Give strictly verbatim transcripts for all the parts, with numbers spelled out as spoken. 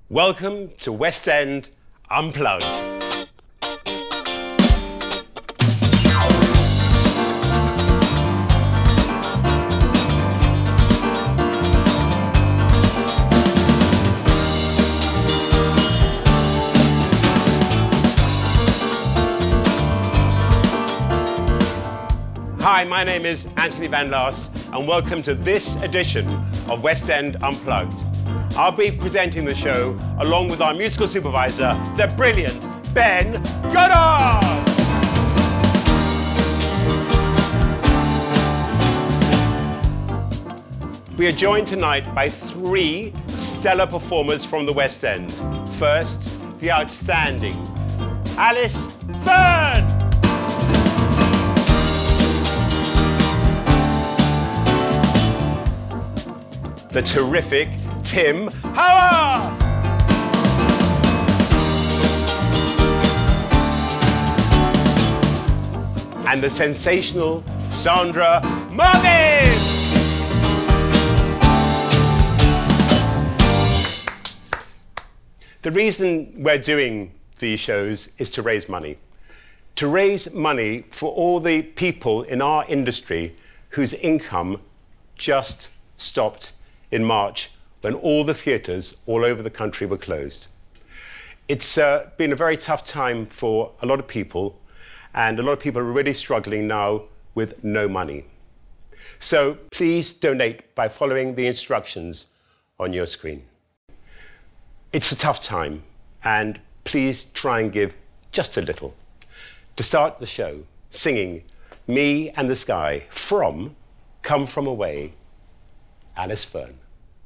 Welcome to West End Unplugged. Hi, my name is Anthony Van Laas, and welcome to this edition of West End Unplugged. I'll be presenting the show along with our musical supervisor, the brilliant Ben Goddard. We are joined tonight by three stellar performers from the West End. First, the outstanding Alice Fearn. The terrific Tim Howar. And the sensational Sandra Marvin. The reason we're doing these shows is to raise money. To raise money for all the people in our industry whose income just stopped in March when all the theatres all over the country were closed. It's uh, been a very tough time for a lot of people, and a lot of people are really struggling now with no money. So please donate by following the instructions on your screen. It's a tough time, and please try and give just a little. To start the show, singing Me and the Sky from Come From Away, Alice Fearn.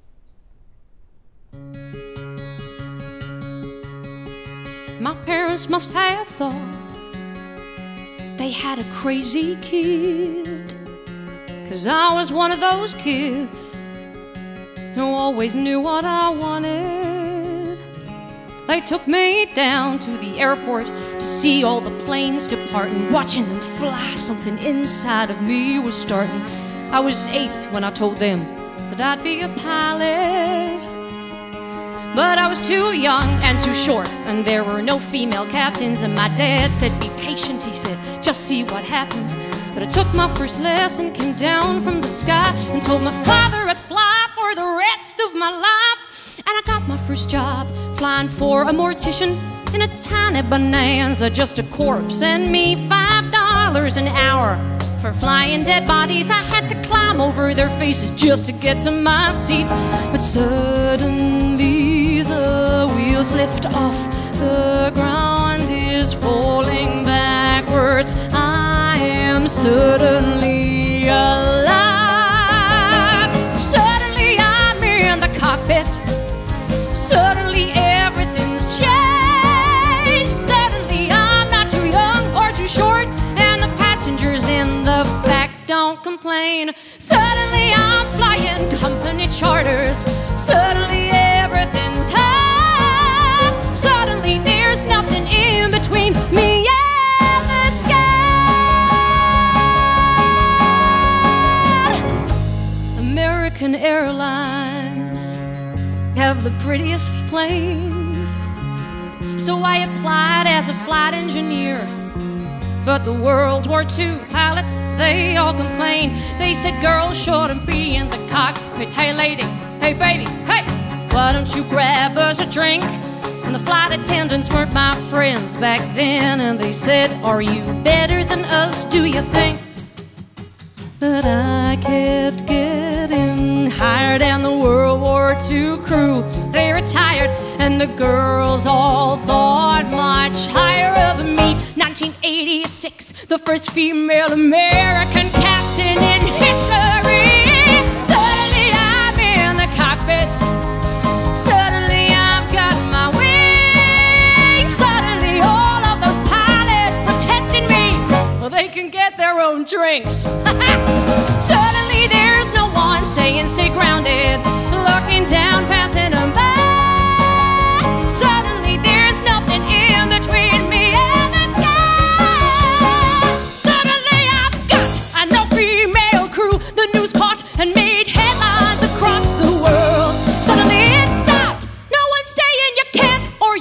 My parents must have thought they had a crazy kid, 'cause I was one of those kids who always knew what I wanted. They took me down to the airport to see all the planes depart, and watching them fly, something inside of me was starting. I was eight when I told them that I'd be a pilot. But I was too young and too short, and there were no female captains, and my dad said, be patient, he said, just see what happens. But I took my first lesson, came down from the sky, and told my father I'd fly for the rest of my life. And I got my first job flying for a mortician in a tiny bonanza, just a corpse, and me five dollars an hour. For flying dead bodies, I had to climb over their faces just to get to my seats. But suddenly the wheels lift off, the ground is falling backwards. I am suddenly alive. Suddenly I'm in the cockpit. Suddenly everything's changed. Suddenly I'm not too young or too short, and the passengers in the back don't complain. Suddenly I'm flying company charters. Suddenly everything's high. Suddenly there's nothing in between me and the sky. American Airlines have the prettiest planes, so I applied as a flight engineer. But the World War Two pilots, they all complained. They said girls shouldn't be in the cockpit. Hey lady, hey baby, hey, why don't you grab us a drink? And the flight attendants weren't my friends back then, and they said, are you better than us, do you think? But I kept getting hired, and the World War Two crew, they retired, and the girls all thought much higher of me. nineteen eighty-six, the first female American captain in history. Suddenly I'm in the cockpit. Suddenly I've got my wings. Suddenly all of those pilots protesting me, well, they can get their own drinks. Suddenly there's no one saying stay grounded, looking down, passing them by. Suddenly there's nothing in between me and the sky. Suddenly I've got a no female crew. The news caught and made headlines across the world. Suddenly it stopped. No one's saying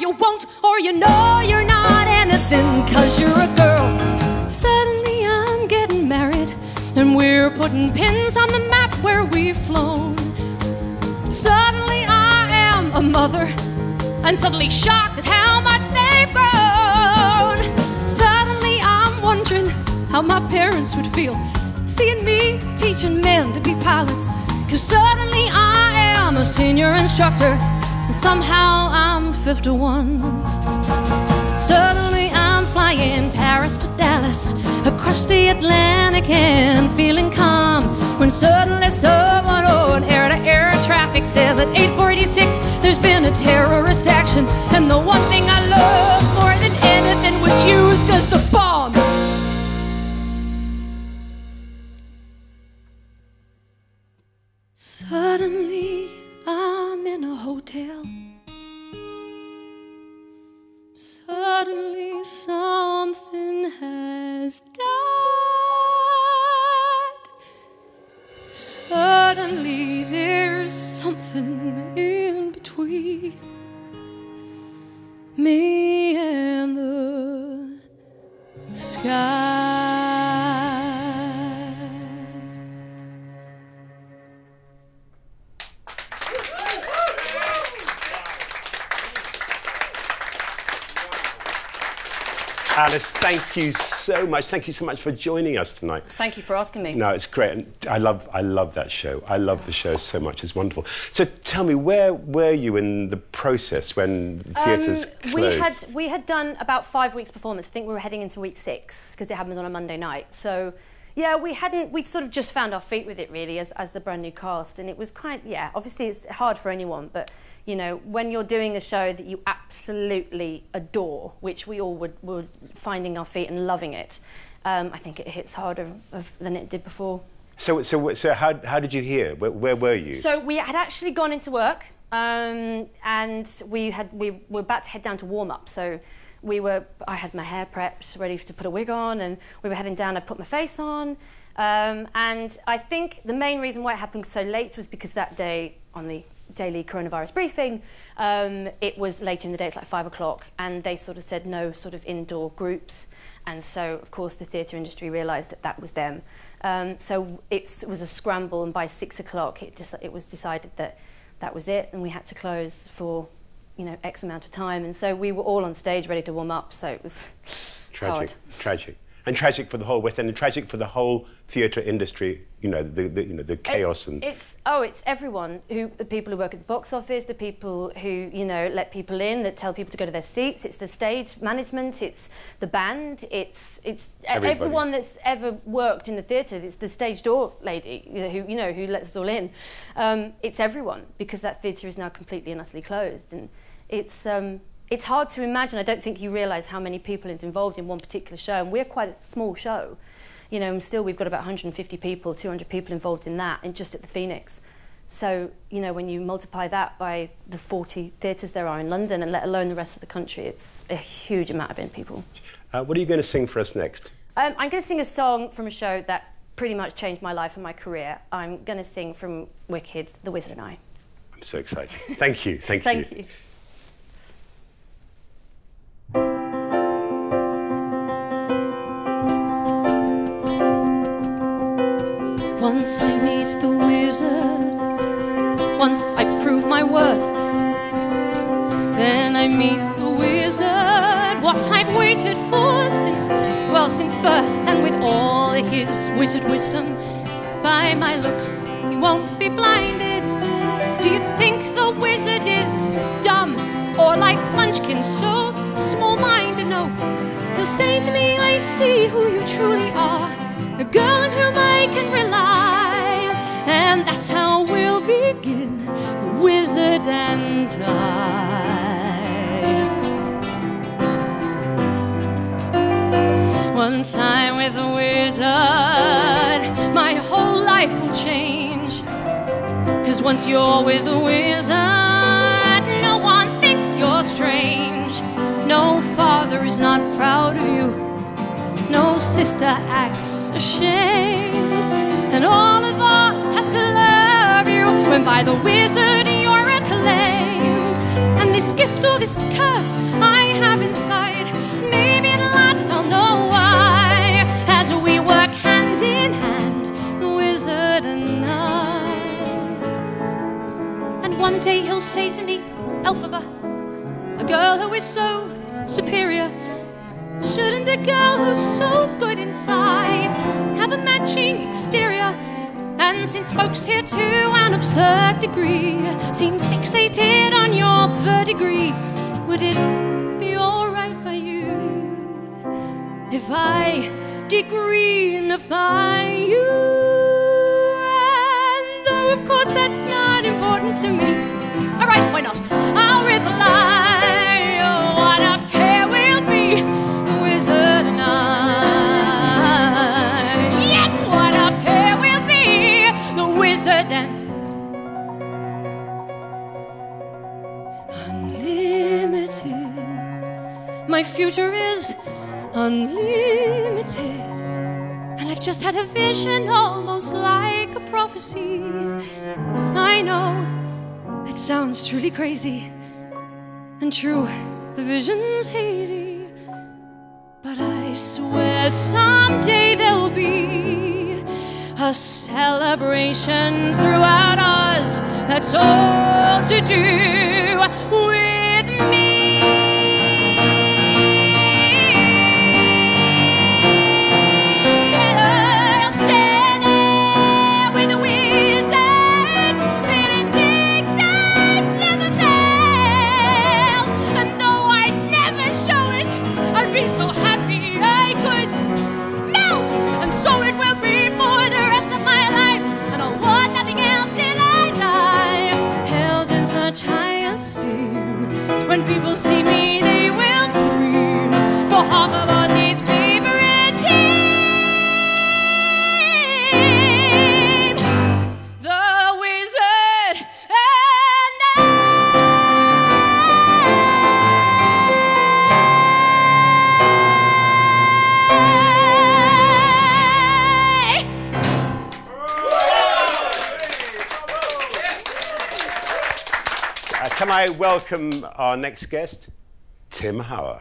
you won't, or you know you're not anything, cause you're a girl. Suddenly I'm getting married, and we're putting pins on the map where we've flown. Suddenly I am a mother, and suddenly shocked at how much they've grown. Suddenly I'm wondering how my parents would feel seeing me teaching men to be pilots. Cause suddenly I am a senior instructor, and somehow I'm fifty-one. Suddenly I'm flying Paris to Dallas, across the Atlantic and feeling calm, when suddenly someone on air-to-air traffic says at eight forty-six there's been a terrorist action, and the one thing I love more than anything was used as the bomb. Suddenly I'm in a hotel. Suddenly something has died. Suddenly there's something in between me and the sky. Alice, thank you so much. Thank you so much for joining us tonight. Thank you for asking me. No, it's great. And I love, I love that show. I love the show so much. It's wonderful. So tell me, where were you in the process when the theatres um, closed? We had, we had done about five weeks' performance. I think we were heading into week six, because it happened on a Monday night. So, yeah, we hadn't, we'd sort of just found our feet with it, really, as, as the brand new cast. And it was quite, yeah, obviously it's hard for anyone, but, you know, when you're doing a show that you absolutely adore, which we all were, were finding our feet and loving it, um, I think it hits harder of, than it did before. So, so, so how, how did you hear? Where, where were you? So we had actually gone into work, um, and we had we were about to head down to warm up. So we were, I had my hair prepped, ready to put a wig on, and we were heading down. I put my face on, um, and I think the main reason why it happened so late was because that day on the daily coronavirus briefing, um, it was later in the day, it's like five o'clock, and they sort of said no sort of indoor groups. And so, of course, the theatre industry realised that that was them. Um, so it was a scramble, and by six o'clock, it just it was decided that that was it, and we had to close for, you know, X amount of time. And so we were all on stage ready to warm up. So it was tragic, hard. tragic, and tragic for the whole West End, and tragic for the whole theatre industry. You know, the, the you know the chaos it, and it's oh, it's everyone who the people who work at the box office, the people who you know let people in, that tell people to go to their seats. It's the stage management, it's the band, it's it's Everybody. everyone that's ever worked in the theatre. It's the stage door lady who you know who lets us all in. Um, it's everyone, because that theatre is now completely and utterly closed, and it's. Um, It's hard to imagine. I don't think you realise how many people is involved in one particular show, and we're quite a small show, you know, and still we've got about one hundred fifty people, two hundred people involved in that, and just at the Phoenix. So, you know, when you multiply that by the forty theatres there are in London, and let alone the rest of the country, it's a huge amount of people. Uh, what are you going to sing for us next? Um, I'm going to sing a song from a show that pretty much changed my life and my career. I'm going to sing from Wicked, The Wizard and I. I'm so excited. Thank you. Thank, Thank you. you. Once I meet the wizard, once I prove my worth, then I meet the wizard, what I've waited for since, well, since birth. And with all his wizard wisdom, by my looks he won't be blinded. Do you think the wizard is dumb, or like Munchkin, so small-minded? No, he'll say to me, I see who you truly are, a girl on whom I can rely, and that's how we'll begin, the wizard and I. Once I'm with the wizard, my whole life will change, 'cause once you're with the wizard, no one thinks you're strange. No father is not proud of you, no sister acts ashamed, and all of us has to love you when by the wizard you're acclaimed. And this gift through this curse I have inside. Maybe at last I'll know why, as we work hand in hand, the wizard and I. And one day he'll say to me, Elphaba, a girl who is so superior, shouldn't a girl who's so good inside have a matching exterior? And since folks here to an absurd degree seem fixated on your verdigris, would it be alright by you if I degreenify you? And though of course that's not important to me, alright, why not? I'll reply, oh, what a pair we'll be, the wizard and I. Yes, what a pair we'll be, the wizard and unlimited. My future is unlimited, and I've just had a vision almost like a prophecy. I know it sounds truly crazy, and true, the vision's hazy, but I swear someday there'll be a celebration throughout Oz that's all to do with me. I'll stand there with the wizard, feeling things I've never felt. And though I'd never show it, I'd be so happy I could melt. And so it will be for the rest of my life, and I'll want nothing else till I die, held in such high esteem. When people see me, they will scream for half of Ozzy's favorite team, the wizard and I. Uh, can I welcome our next guest, Tim Howar.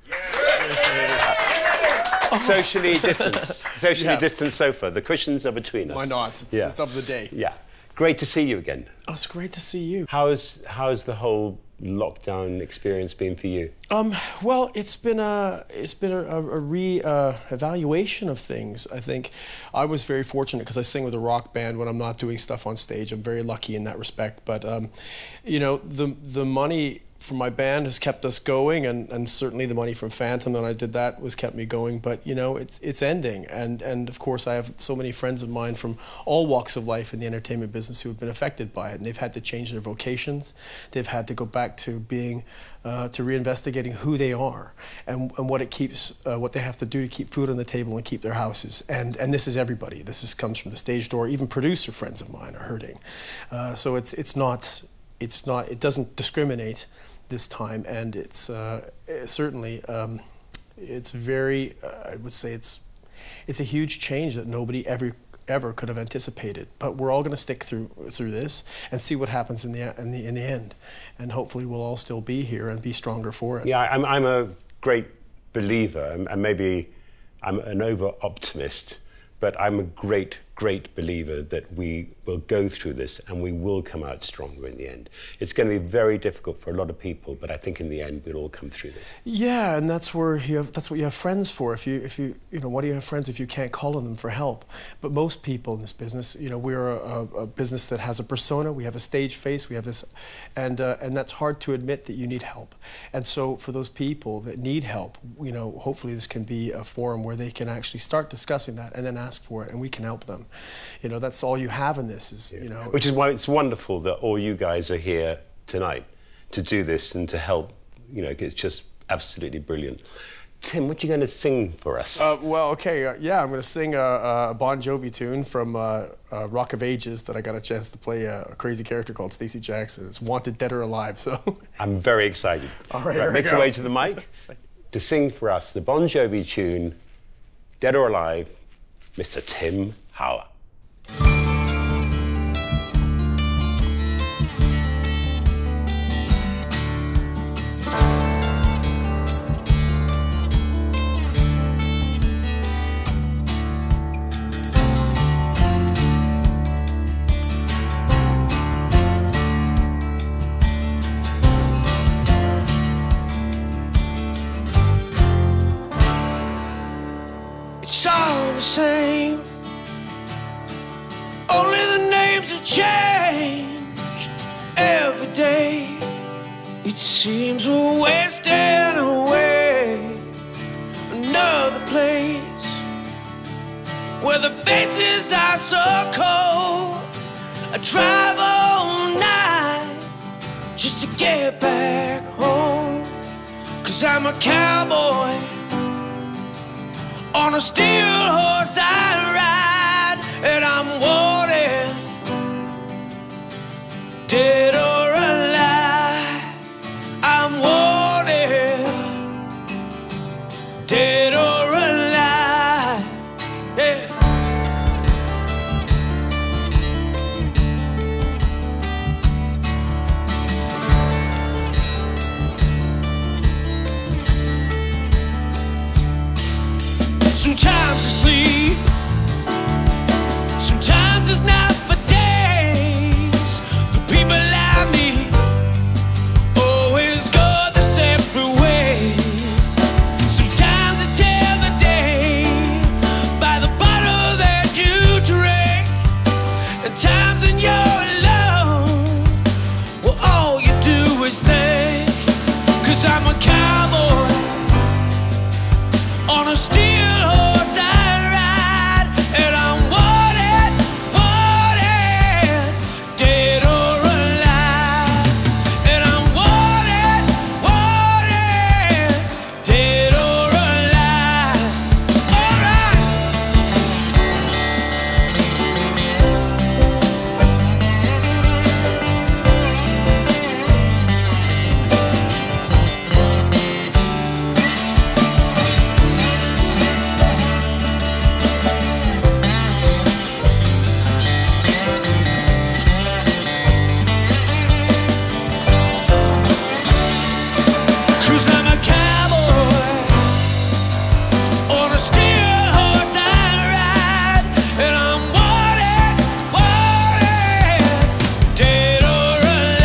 Uh, socially distanced, socially Yeah. distanced sofa. The cushions are between us. Why not? It's, Yeah. it's of the day. Yeah, great to see you again. Oh, it's great to see you. How's how's the whole lockdown experience been for you? Um, well, it's been a it's been a, a re uh, evaluation of things. I think I was very fortunate because I sing with a rock band when I'm not doing stuff on stage. I'm very lucky in that respect. But um, you know, the the money from my band has kept us going, and, and certainly the money from Phantom when I did that was kept me going. But you know, it's it's ending, and and of course I have so many friends of mine from all walks of life in the entertainment business who have been affected by it, and they've had to change their vocations. They've had to go back to being uh, to reinvestigating who they are and and what it keeps uh, what they have to do to keep food on the table and keep their houses. And and this is everybody. This is comes from the stage door. Even producer friends of mine are hurting. Uh, so it's it's not it's not it doesn't discriminate this time, and it's uh, certainly um, it's very uh, I would say it's it's a huge change that nobody ever ever could have anticipated. But we're all going to stick through through this and see what happens in the in the in the end, and hopefully we'll all still be here and be stronger for it. Yeah, I'm I'm a great believer, and, and maybe I'm an over optimist, but I'm a great great believer that we will go through this and we will come out stronger in the end. It's going to be very difficult for a lot of people, but I think in the end we'll all come through this. Yeah, and that's where you have, that's what you have friends for. If you if you you know, what do you have friends if you can't call on them for help? But most people in this business, you know, we're a, a business that has a persona. We have a stage face. We have this, and uh, and that's hard to admit that you need help. And so for those people that need help, you know, hopefully this can be a forum where they can actually start discussing that and then ask for it, and we can help them. You know, that's all you have in this is, you know. Which is why it's wonderful that all you guys are here tonight to do this and to help. You know, it's just absolutely brilliant. Tim, what are you going to sing for us? Uh, well, okay, uh, yeah, I'm going to sing a, a Bon Jovi tune from uh, uh, Rock of Ages that I got a chance to play a, a crazy character called Stacey Jackson. It's Wanted Dead or Alive, so. I'm very excited. All right, here we make go. your way to the mic to sing for us the Bon Jovi tune, Dead or Alive, Mister Tim Howar. It seems we're wasting away. Another place where the faces are so cold. I drive all night just to get back home. Cause I'm a cowboy on a steel horse I ride, and I'm wanted, dead or alive. I'm wanted, dead or alive. Yeah. Sometimes I sleep, sometimes it's not for days. The people like me always go their separate ways. Sometimes I tell the day by the bottle that you drink, and times when you're alone, well, all you do is think. Cause I'm a cowboy on a steel horse I ride, and I'm wanted, wanted, dead or alive. And I'm wanted, wanted, dead or alive. Alright. Cause I'm a cowboy on a steel horse I ride, and I'm wanted, wanted, dead or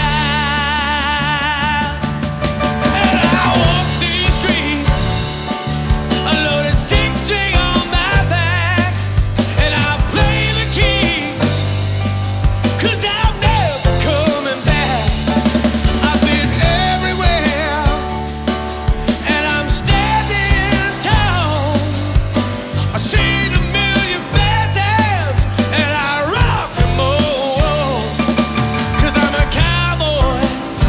alive. And I walk these streets, a loaded six string on my back, and I play the keys, cause I'm never coming back. I've been everywhere, and I'm standing tall. I've seen a million faces, and I rock them all. Cause I'm a cowboy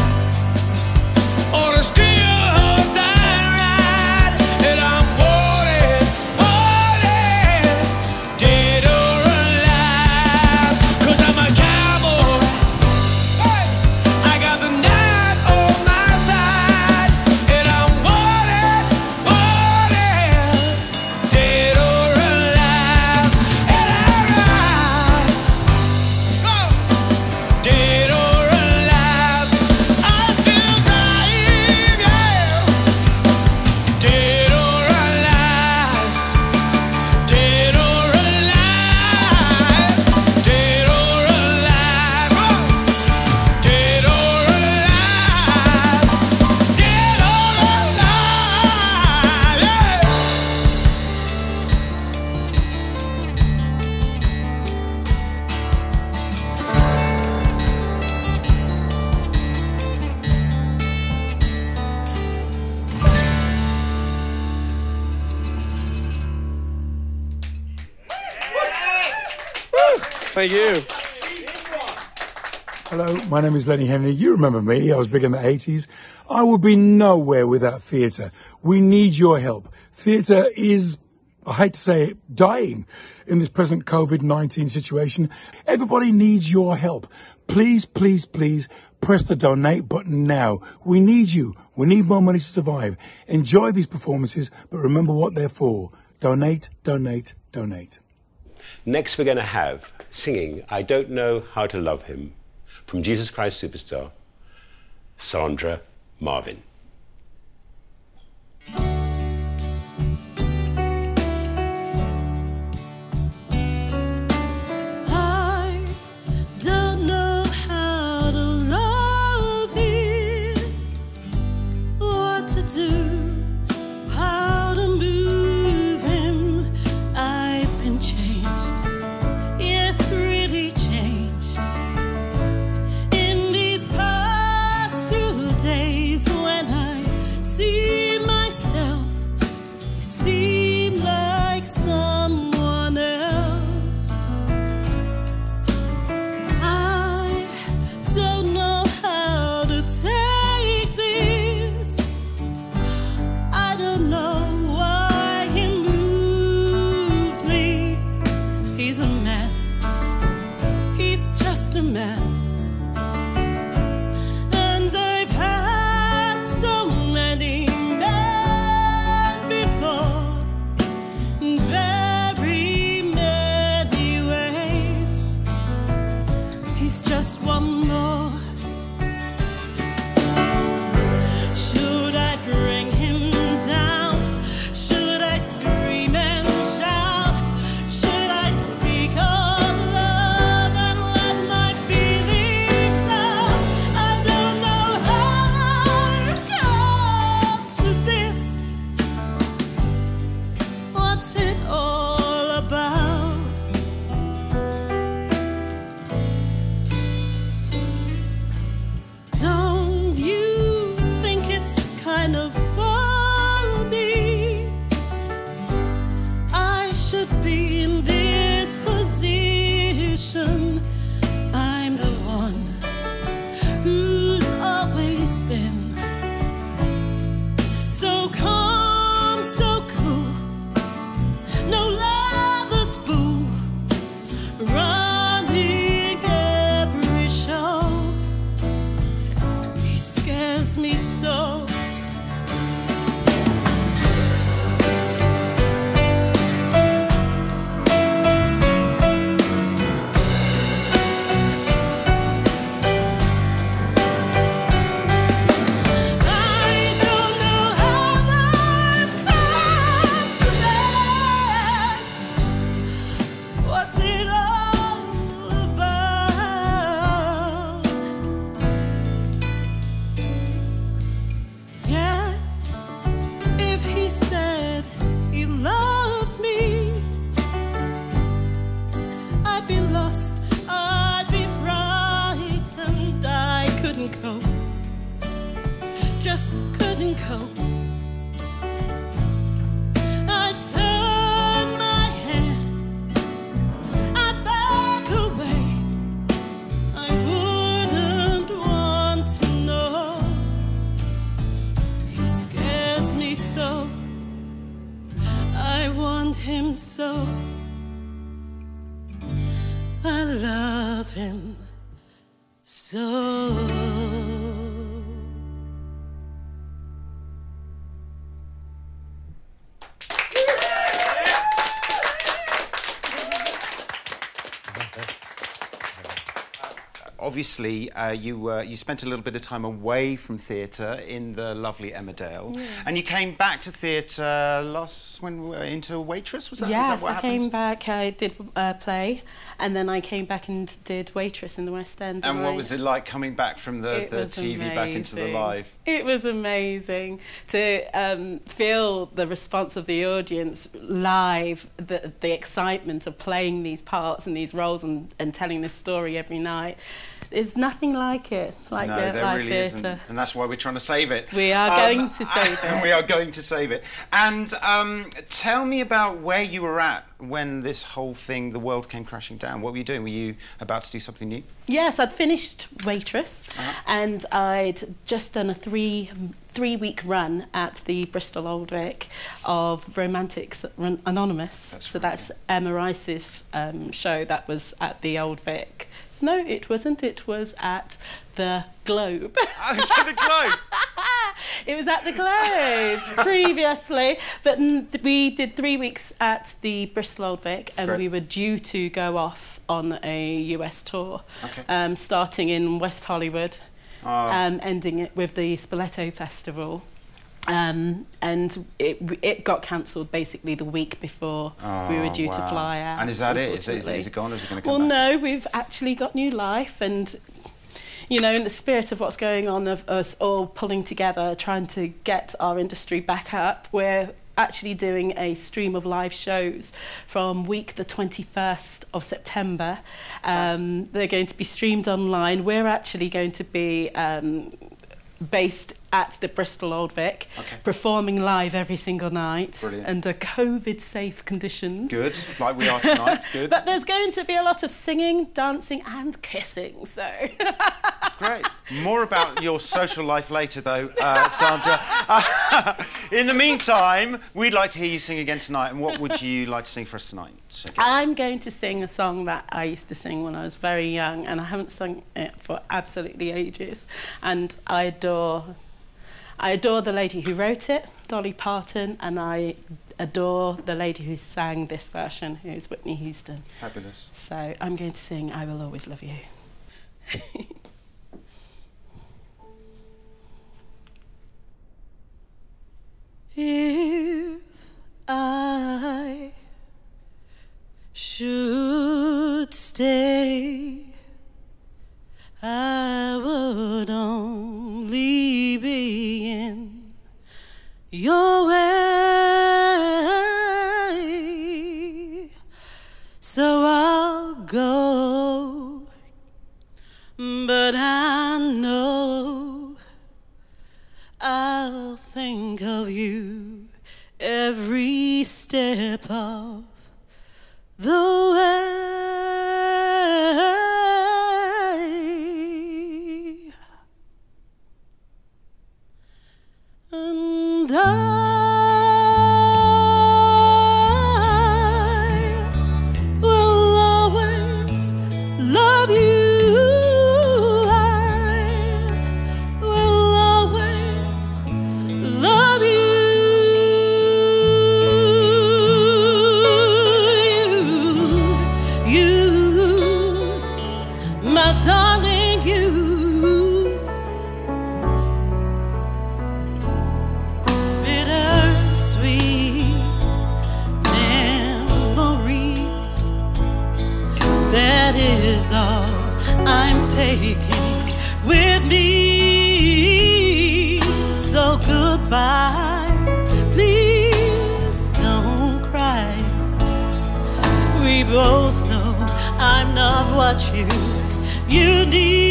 on a steel horse I ride, and I'm wanted, wanted, dead or alive. Cause I'm a cowboy, hey, I got the night on my side, and I'm wanted, wanted, dead or alive. And I ride, oh, dead or alive. I'm still dying, yeah. Dead or alive, dead or alive, dead or alive, oh, dead or alive, dead or alive, yeah. Thank you. Hello, my name is Lenny Henley. You remember me, I was big in the eighties. I would be nowhere without theatre. We need your help. Theatre is, I hate to say it, dying in this present COVID nineteen situation. Everybody needs your help. Please, please, please press the donate button now. We need you. We need more money to survive. Enjoy these performances, but remember what they're for. Donate, donate, donate. Next, we're going to have singing I Don't Know How to Love Him from Jesus Christ Superstar, Sandra Marvin. I don't know how to love him, what to do, how to move him. I've been changed, yes, really changed in these past few days. So calm, so cool, no lover's fool, running every show. He scares me so. Just couldn't cope. I turned my head, I'd back away. I wouldn't want to know. He scares me so. I want him so. I love him so. Obviously, uh, you uh, you spent a little bit of time away from theatre in the lovely Emmerdale, yeah. and you came back to theatre last when we were into Waitress. Was that? Yes, was that what I happened? came back. I did a play, and then I came back and did Waitress in the West End. And, and what I, was it like coming back from the, the T V amazing. back into the live? It was amazing to um, feel the response of the audience live, the the excitement of playing these parts and these roles and, and telling this story every night. There's nothing like it, like no, the there live really theatre. isn't, and that's why we're trying to save it. We are um, going to save it. We are going to save it. And um, tell me about where you were at when this whole thing, the world came crashing down. What were you doing? Were you about to do something new? Yes, I'd finished Waitress, uh-huh. and I'd just done a three three week run at the Bristol Old Vic of Romantics Anonymous. That's so right. that's Emma Rice's um, show that was at the Old Vic. No, it wasn't. It was at the Globe. Oh, it's at the Globe. It was at the Globe previously, but n we did three weeks at the Bristol Old Vic, and Great. we were due to go off on a U S tour, Okay. um, starting in West Hollywood, Oh. um, ending it with the Spoleto Festival. Um, and it it got cancelled basically the week before Oh, we were due wow. to fly out. And is that it? Is it, is it, unfortunately. is it gone, or is it going to come Well, back? no, we've actually got new life, and you know, in the spirit of what's going on, of us all pulling together, trying to get our industry back up, we're actually doing a stream of live shows from week the twenty-first of September. Um, they're going to be streamed online. We're actually going to be um, based at the Bristol Old Vic, Okay. performing live every single night Brilliant. under COVID-safe conditions. Good, like we are tonight. Good. But there's going to be a lot of singing, dancing and kissing, so... Great. More about your social life later, though, uh, Sandra. Uh, in the meantime, we'd like to hear you sing again tonight. And what would you like to sing for us tonight? Again? I'm going to sing a song that I used to sing when I was very young, and I haven't sung it for absolutely ages. And I adore... I adore the lady who wrote it, Dolly Parton, and I adore the lady who sang this version, who's Whitney Houston. Fabulous. So I'm going to sing I Will Always Love You. If I should stay, I would only be in your way. So I'll go, but I know I'll think of you every step of the way. And And I will always love you. I will always love you. You, my darling, you. Bittersweet memories, that is all I'm taking with me. So goodbye, please don't cry. We both know I'm not what you you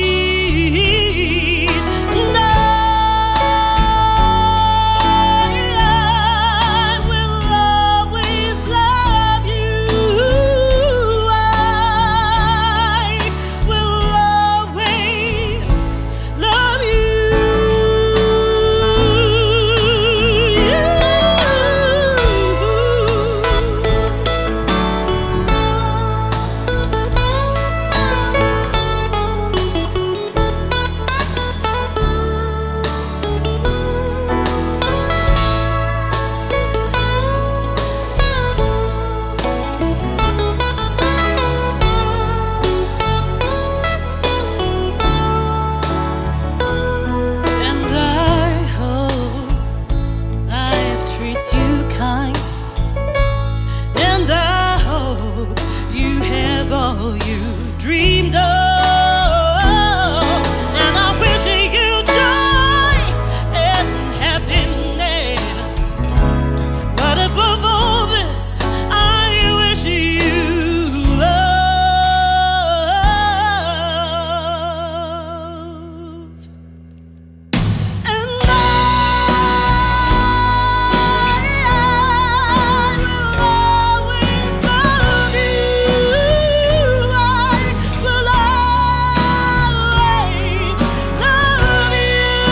need. No, I will always love you. I will always love you. And I hope life treats you kind. And I hope you have all you dreamed of. And I wish you joy and happiness. But above all this, I wish you love. And I will always love you. I will always love you.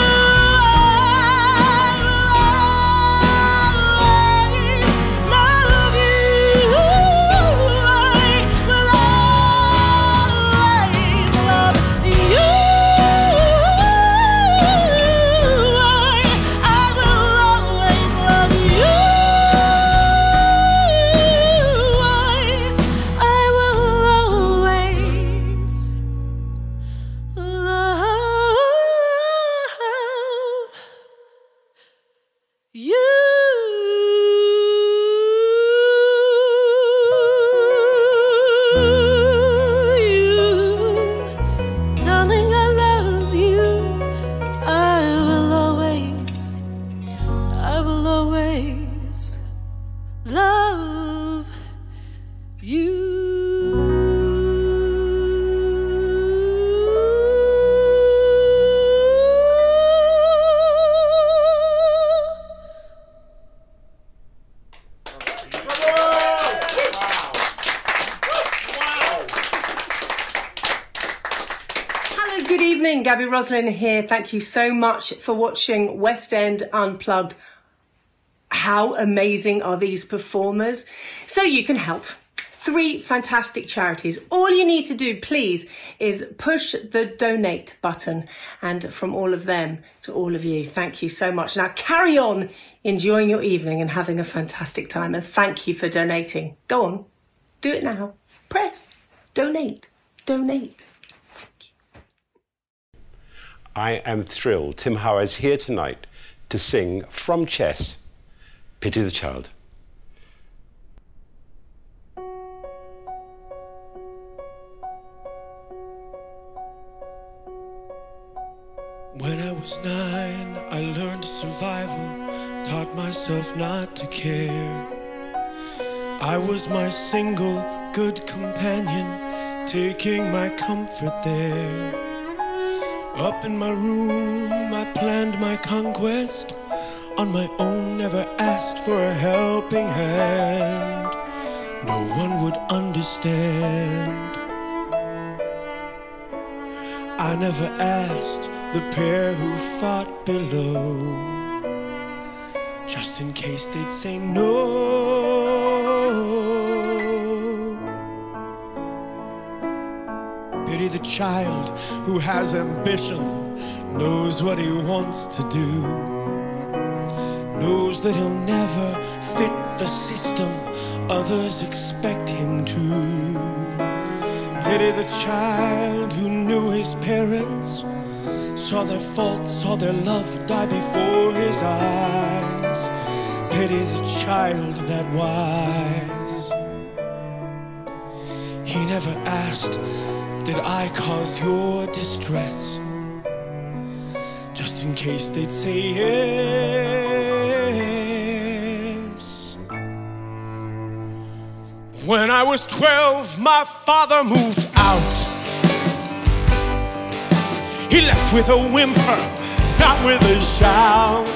Darling, I love you. I will always, I will always love you. Hello, good evening. Gabby Roslin here. Thank you so much for watching West End Unplugged. How amazing are these performers? So you can help. Three fantastic charities. All you need to do, please, is push the donate button. And from all of them to all of you, thank you so much. Now carry on enjoying your evening and having a fantastic time. And thank you for donating. Go on, do it now. Press donate, donate. I am thrilled Tim Howar is here tonight to sing from Chess, Pity the Child. When I was nine, I learned survival, taught myself not to care. I was my single good companion, taking my comfort there. Up in my room, I planned my conquest. On my own, never asked for a helping hand. No one would understand. I never asked the pair who fought below. just in case they'd say no. Pity the child who has ambition, knows what he wants to do, knows that he'll never fit the system others expect him to. Pity the child who knew his parents, saw their faults, saw their love die before his eyes. Pity the child that wise. He never asked, did I cause your distress? Just in case they'd say yes. When I was twelve, my father moved out. He left with a whimper, not with a shout.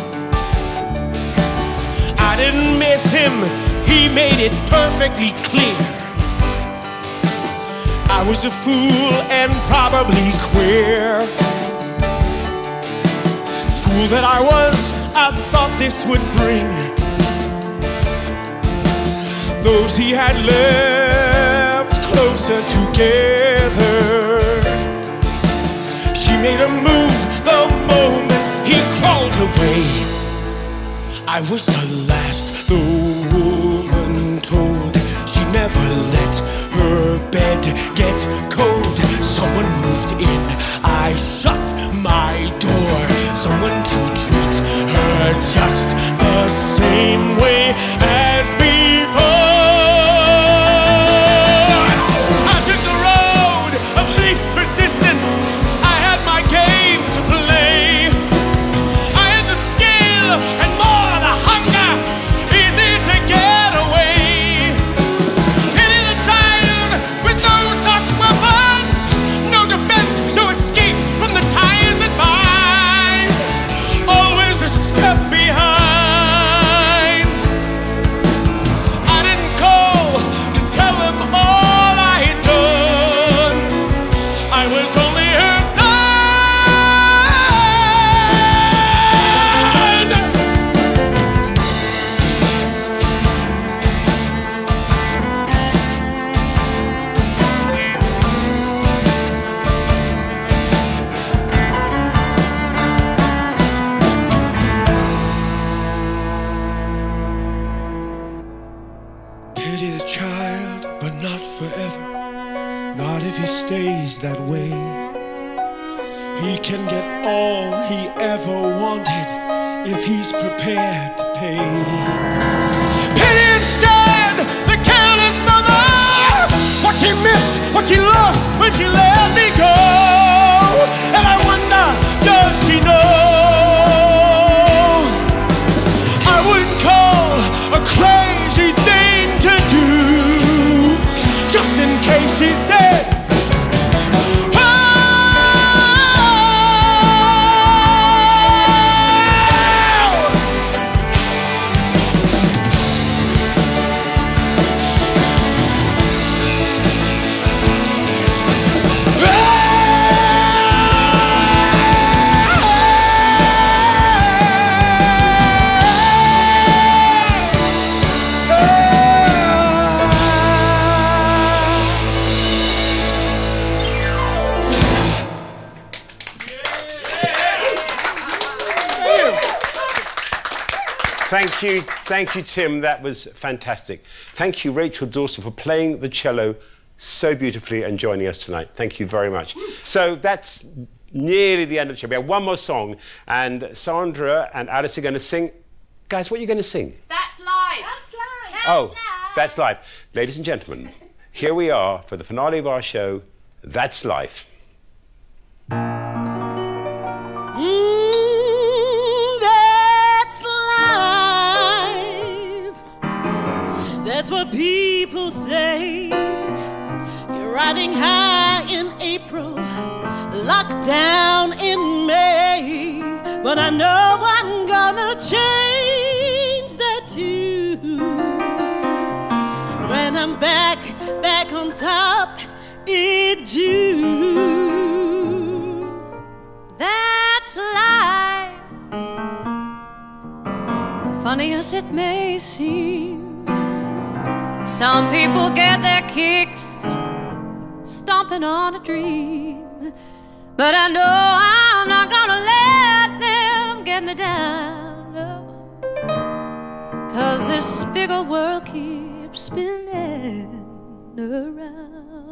I didn't miss him, he made it perfectly clear. I was a fool and probably queer. Fool that I was, I thought this would bring those he had left closer together. She made a move the moment he crawled away. I was the last the woman told. She never let her bed get cold. Someone moved in, I shut my door. Someone to treat her just the same way as before. I took the road of least resistance. I had my game to play. I had the skill and more the hunger, easy to get away. Pity the child with no such weapons, no defense, no escape from the ties that bind. Always a step behind. I didn't call to tell him all I had done. I was only her son. Pity the child, but not forever. Not if he stays that way. He can get all he ever wanted if he's prepared to pay. Pity instead the careless mother, what she missed, what she lost when she let me go. And I wonder, does she know? I wouldn't call a crazy thing to do, just in case she said, Thank you, thank you, Tim. That was fantastic. Thank you, Rachel Dawson, for playing the cello so beautifully and joining us tonight. Thank you very much. So that's nearly the end of the show. We have one more song, and Sandra and Alice are going to sing. Guys, what are you going to sing? That's live. That's live. That's Oh, live. that's live. Ladies and gentlemen, here we are for the finale of our show, That's Life. That's what people say. You're riding high in April, locked down in May. But I know I'm gonna change that too. When I'm back, back on top in June. That's life. funny as it may seem, some people get their kicks stomping on a dream. But I know I'm not gonna let them get me down, no. 'Cause this big old world keeps spinning around.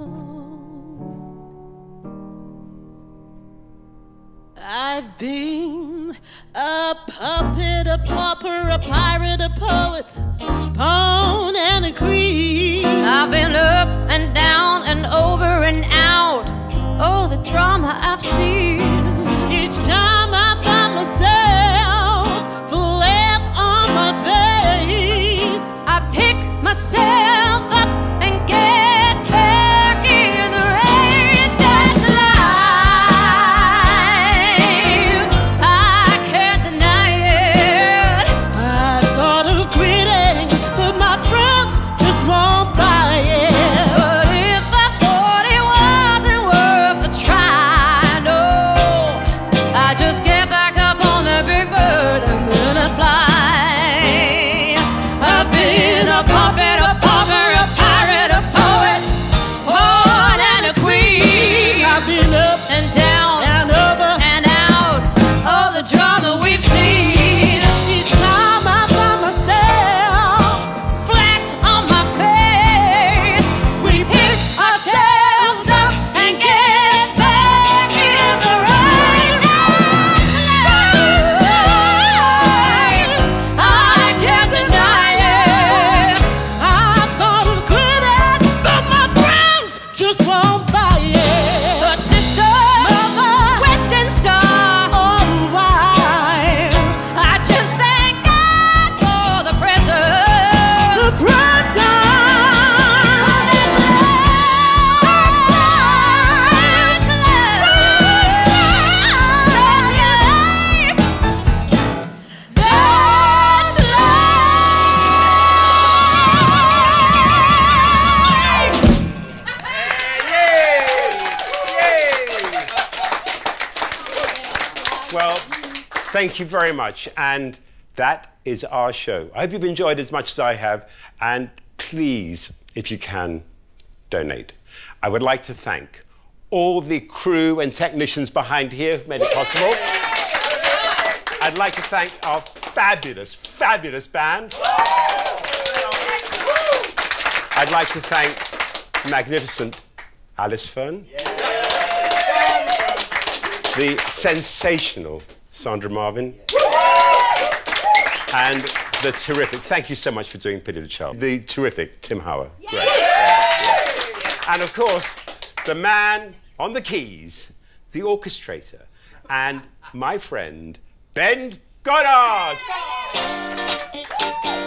I've been a puppet, a pauper, a pirate, a poet, pawn and a queen. I've been up and down and over and out, oh, the drama I've seen. Each time I find myself flat on my face, I pick myself up and get back in the race. That's life, I can't deny it. I thought of quitting, but my friends just won't buy it. But if I thought it wasn't worth a try, no, I just get back up on the big bird and then I fly. I've been a puppet, a pauper, a pirate, a poet, pawn and a queen. I've been up and down and over and out, all the drama we've seen. each time I find myself. Flat on my face, we pick ourselves up and get back in the race. I can't deny it. I thought of quitting, but my friends just won't buy it. But sister, Mother, West End star, oh why? I just thank God for the present. The present. Well, thank you very much. And that is our show. I hope you've enjoyed it as much as I have. And please, if you can, donate. I would like to thank all the crew and technicians behind here who've made it possible. I'd like to thank our fabulous, fabulous band. I'd like to thank magnificent Alice Fearn. The sensational Sandra Marvin. And the terrific, thank you so much for doing Pity the Child, the terrific Tim Howar. Great. Yeah, yeah. And of course, the man on the keys, the orchestrator, and my friend, Ben Goddard.